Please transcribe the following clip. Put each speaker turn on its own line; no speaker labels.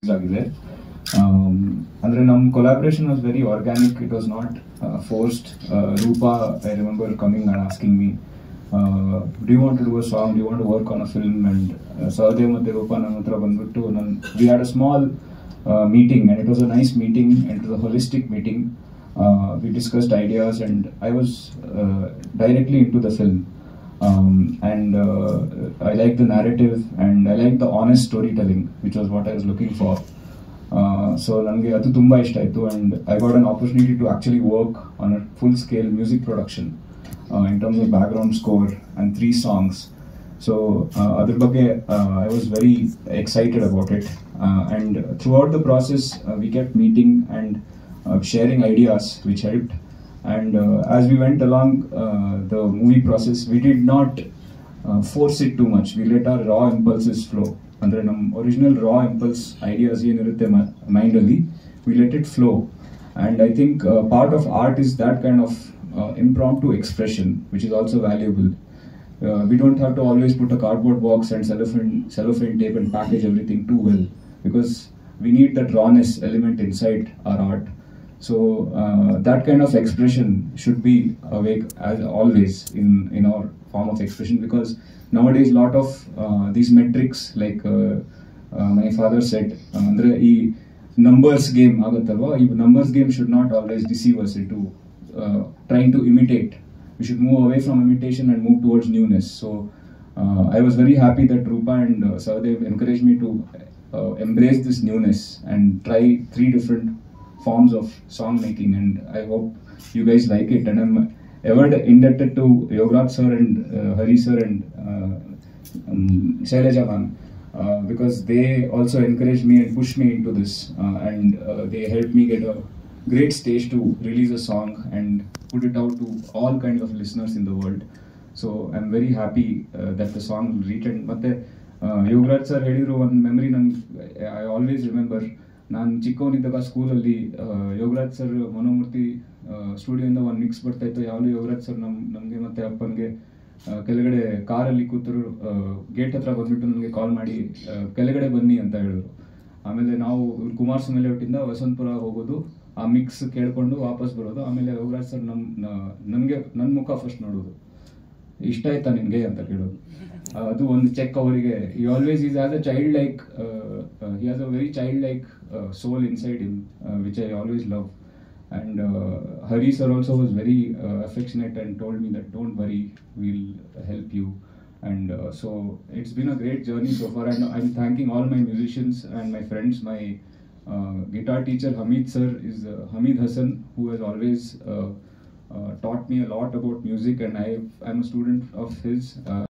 ಆಗಿದೆ. ಅಂದರೆ ನಮ್ಮ collaboration was very organic, it was not forced. Rupa, I remember coming and asking me, do you want to do a song, do you want to work on a film? And Sahadev ಮತ್ತು ರೂಪಾ ನನ್ನ ಹತ್ರ ಬಂದ್ಬಿಟ್ಟು we had a small meeting, and it was a nice meeting, and it was a holistic meeting. We discussed ideas, and I was directly into the film. And I liked the narrative, and I liked the honest storytelling, which was what I was looking for. So ನನಗೆ ಅದು ತುಂಬ ಇಷ್ಟ ಆಯಿತು, and I got an opportunity to actually work on a full-scale music production in terms of background score and 3 songs. So ಅದ್ರ ಬಗ್ಗೆ I was very excited about it, and throughout the process we kept meeting and sharing ideas, which helped. And as we went along the movie process, we did not force it too much. We let our raw impulses flow. Andre nam original raw impulse ideas ಏನಿರುತ್ತೆ ಮೈಂಡಲ್ಲಿ, we let it flow. And I think part of art is that kind of impromptu expression, which is also valuable. We don't have to always put a cardboard box and cellophane tape and package everything too well, because we need that rawness element inside our art. So that kind of expression should be awake as always in our form of expression, because nowadays lot of these metrics, like my father said, andre ee numbers game aguttalla, ee numbers game should not always deceive us into trying to imitate. We should move away from imitation and move towards newness. So I was very happy that Rupa and Sahadev encouraged me to embrace this newness and try 3 different forms of song making, and I hope you guys like it. And I'm ever indebted to Yograj sir and Hari sir and Shailaja ma'am, because they also encouraged me and pushed me into this, and they helped me get a great stage to release a song and put it out to all kinds of listeners in the world. So I'm very happy that the song will reach. And ಮತ್ತೆ Yogaraj sir ಹೇಳಿದ್ರು ಒಂದು memory ನನಗೆ I always remember. ನಾನು ಚಿಕ್ಕವನಿದ್ದಾಗ ಸ್ಕೂಲಲ್ಲಿ Yogaraj sir Mano Murthy ಸ್ಟುಡಿಯೋಯಿಂದ ಒಂದು mix ಬರ್ತಾಯಿತ್ತು. ಯಾವಾಗಲೂ Yogaraj sir ನಮಗೆ ಮತ್ತು ಅಪ್ಪನಿಗೆ ಕೆಳಗಡೆ ಕಾರಲ್ಲಿ ಕೂತರು ಗೇಟ್ ಹತ್ರ ಬಂದ್ಬಿಟ್ಟು ನನಗೆ ಕಾಲ್ ಮಾಡಿ ಕೆಳಗಡೆ ಬನ್ನಿ ಅಂತ ಹೇಳಿದ್ರು. ಆಮೇಲೆ ನಾವು ಕುಮಾರಸ್ವಾಮಿ ಲೇಔಟಿಂದ ವಸಂತಪುರ ಹೋಗೋದು, ಆ ಮಿಕ್ಸ್ ಕೇಳ್ಕೊಂಡು ವಾಪಸ್ ಬರೋದು. ಆಮೇಲೆ ಯೋಗರಾಜ್ ಸರ್ ನನಗೆ ನನ್ನ ಮುಖ ಫಸ್ಟ್ ನೋಡೋದು, ಇಷ್ಟ ಆಯ್ತಾ ನಿನಗೆ ಅಂತ ಕೇಳೋದು. ಅದು ಒಂದು ಚೆಕ್ ಅವರಿಗೆ. He always is as a child like, he has a very child like soul inside him, which I always love. And Hari sir also was very affectionate and told me that don't worry, we'll help you. And so it's been a great journey so far, and I'm thanking all my musicians and my friends. My guitar teacher Hamid sir is Hamid Hassan, who has always taught me a lot about music, and I'm a student of his.